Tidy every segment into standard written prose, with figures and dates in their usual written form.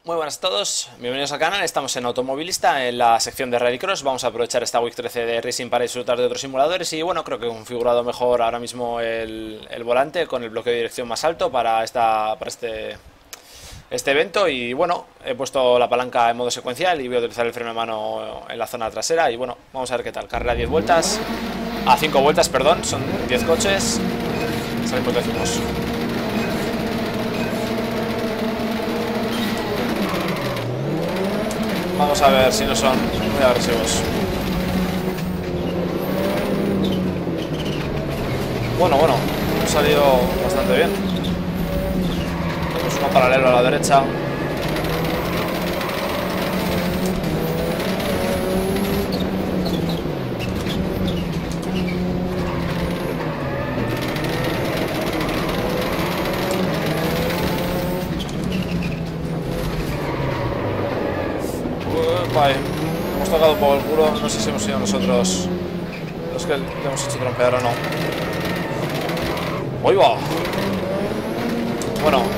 Muy buenas a todos, bienvenidos al canal. Estamos en Automovilista, en la sección de Rallycross. Vamos a aprovechar esta Week 13 de Racing para disfrutar de otros simuladores. Y bueno, creo que he configurado mejor ahora mismo el volante con el bloqueo de dirección más alto para este evento. Y bueno, he puesto la palanca en modo secuencial y voy a utilizar el freno de mano en la zona trasera. Y bueno, vamos a ver qué tal. Carrera a 10 vueltas, a 5 vueltas, perdón, son 10 coches. Salimos, decimos. Vamos a ver si no son muy agresivos. Bueno, hemos salido bastante bien. Tenemos uno paralelo a la derecha. Vale, hemos tocado un poco el culo. No sé si hemos sido nosotros los que le hemos hecho trompear o no. ¡Uy, va! Bueno,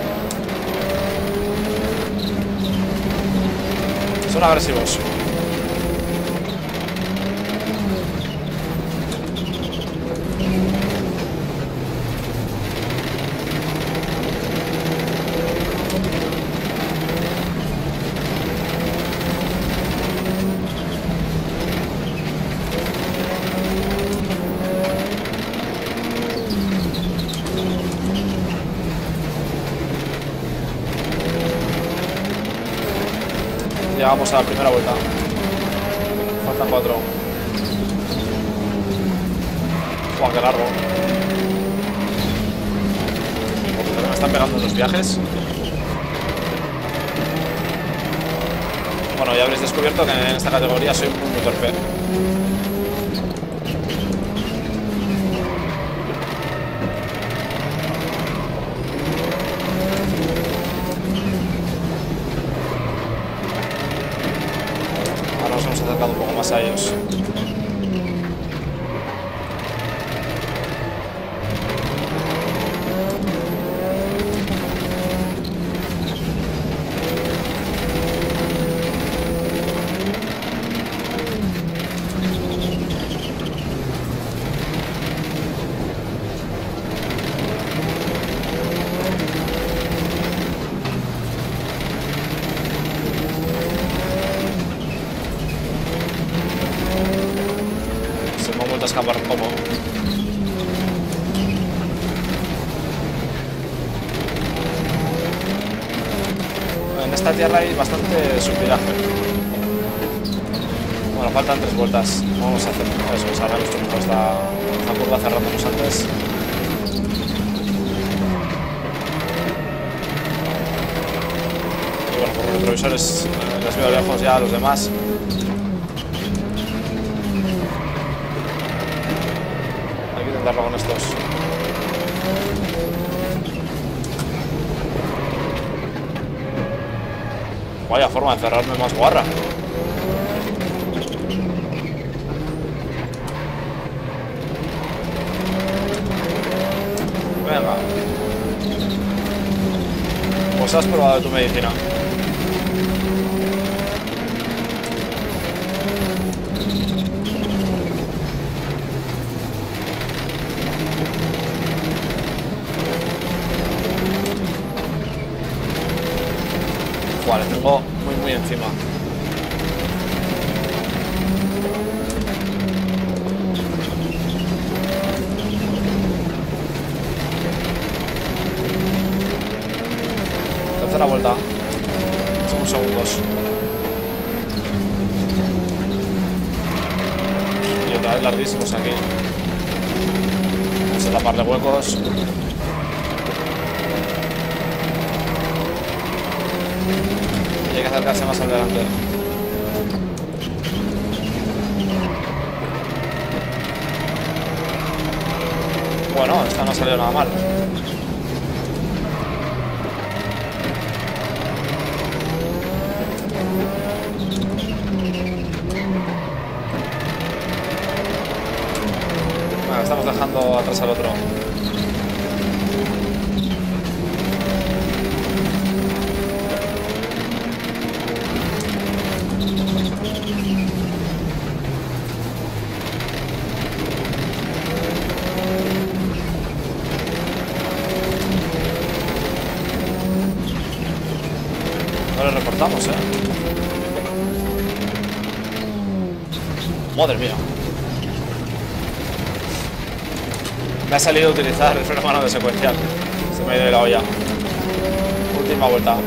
son agresivos. Llegamos a la primera vuelta. Faltan 4. ¡Guau, qué largo! Me están pegando unos viajes. Bueno, ya habréis descubierto que en esta categoría soy muy torpe. Ahora nos hemos acercado un poco más a ellos. Se me ha vuelto a escapar un poco. En esta tierra hay bastante subviraje. Bueno, faltan 3 vueltas. Vamos a hacer eso, ahora visto cómo está la curva cerrándonos antes. Y bueno, por los retrovisores les veo lejos ya a los demás. Hay que intentarlo con estos. Vaya forma de cerrarme más guarra. Venga. Pues has probado tu medicina. Vale, tengo muy encima. Tercera vuelta. Son segundos. Y otra vez larguísimos aquí. Vamos a taparle huecos. Y hay que acercarse más adelante. Bueno, esta no ha salido nada mal. Bueno, estamos dejando atrás al otro. No lo reportamos, Madre mía. Me ha salido a utilizar el freno de mano de secuencial. Se me ha ido de la olla. Última vuelta.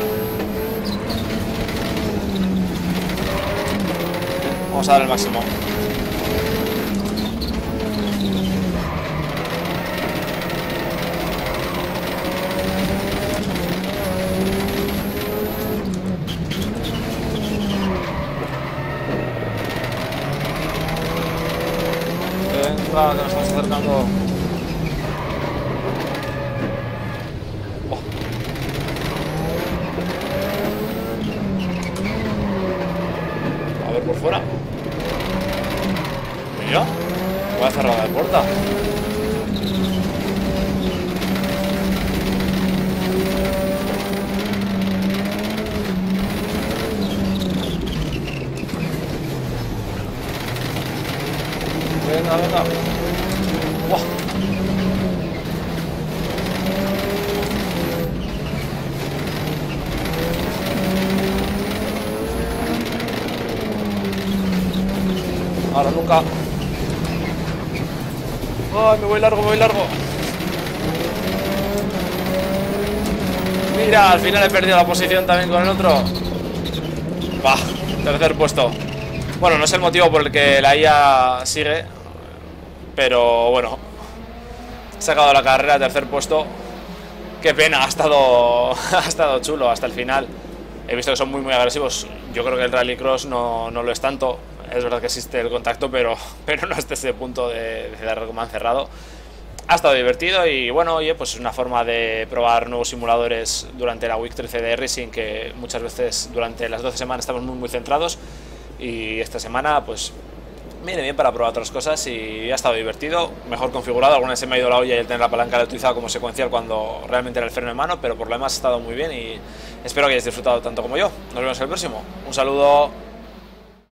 Vamos a dar el máximo. Venga, que nos estamos acercando. Oh. A ver por fuera. Mira, voy a cerrar la puerta. Venga, venga. ¡Buah! Ahora nunca. ¡Ay, me voy largo, me voy largo! Mira, al final he perdido la posición también con el otro. Bah, tercer puesto. Bueno, no es el motivo por el que la IA sigue, pero bueno, he sacado la carrera, tercer puesto. Qué pena, ha estado chulo hasta el final. He visto que son muy agresivos. Yo creo que el Rallycross no lo es tanto. Es verdad que existe el contacto, pero no hasta ese punto de dar como han cerrado. Ha estado divertido y bueno, oye, pues es una forma de probar nuevos simuladores durante la Week 13 de Racing, que muchas veces durante las 12 semanas estamos muy centrados, y esta semana pues viene bien para probar otras cosas y ha estado divertido, mejor configurado. Alguna vez se me ha ido la olla y el tener la palanca la he utilizado como secuencial cuando realmente era el freno en mano, pero por lo demás ha estado muy bien y espero que hayáis disfrutado tanto como yo. Nos vemos en el próximo. Un saludo.